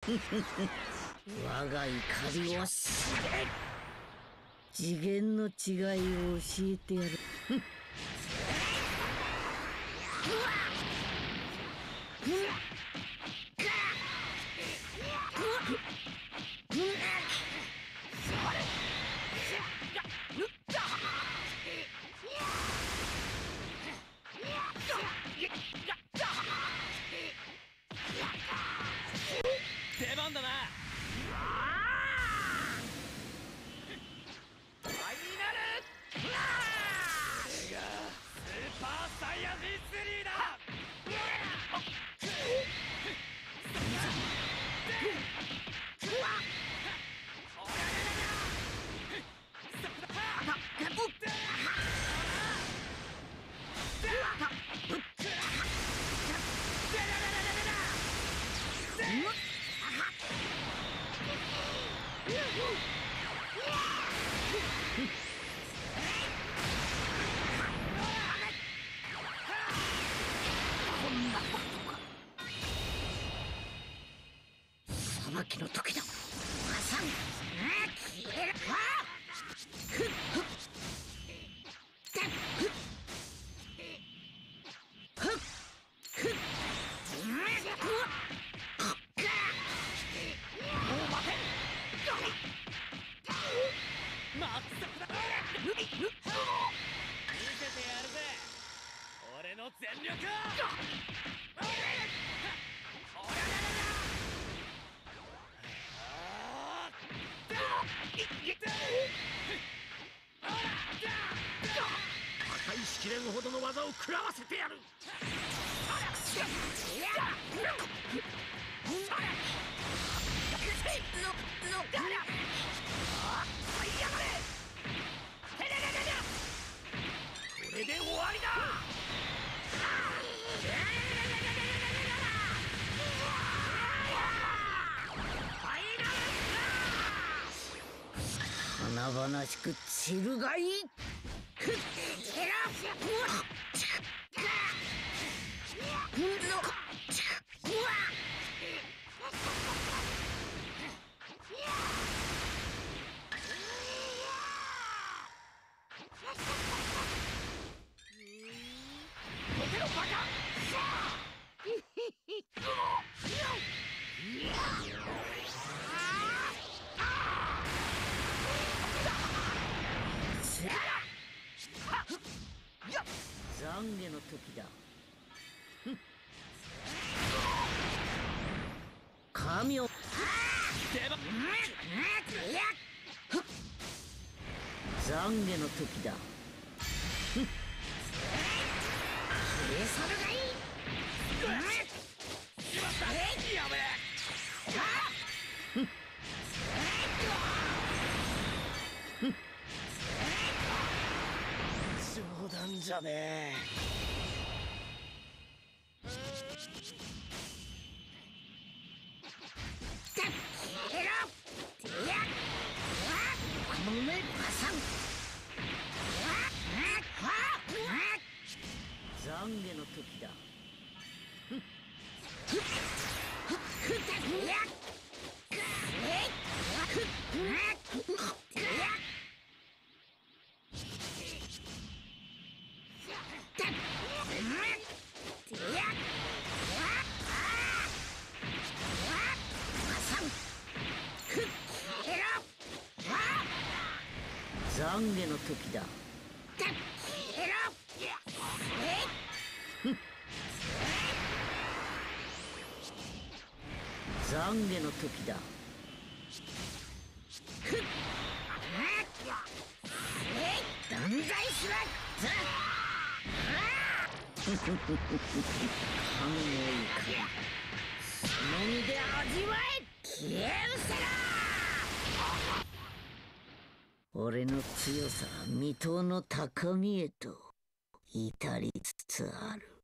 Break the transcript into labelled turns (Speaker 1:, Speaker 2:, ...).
Speaker 1: 我が怒りを知れ。次元の違いを教えてやる。
Speaker 2: 出番だな。ファイナルこれがスーパーサイヤ人3だ。
Speaker 1: 裁きの時だ。挟む。消える。
Speaker 2: 見せてやるぜ、俺の全力。破壊しきれんほどの技を食らわせてやる。これで終わりだ。
Speaker 1: 華々しく散るがいい。懺悔の時だ。神を懺悔の時だ。消え去るがいい。
Speaker 2: やべえ。冗談じゃねえ。
Speaker 1: 懺悔の時だ。懺悔の時だ。懺悔の時だ。断罪しろ。神の怒り、その身で味わえ。消え失せろ。俺の強さは未踏の高みへと至りつつある。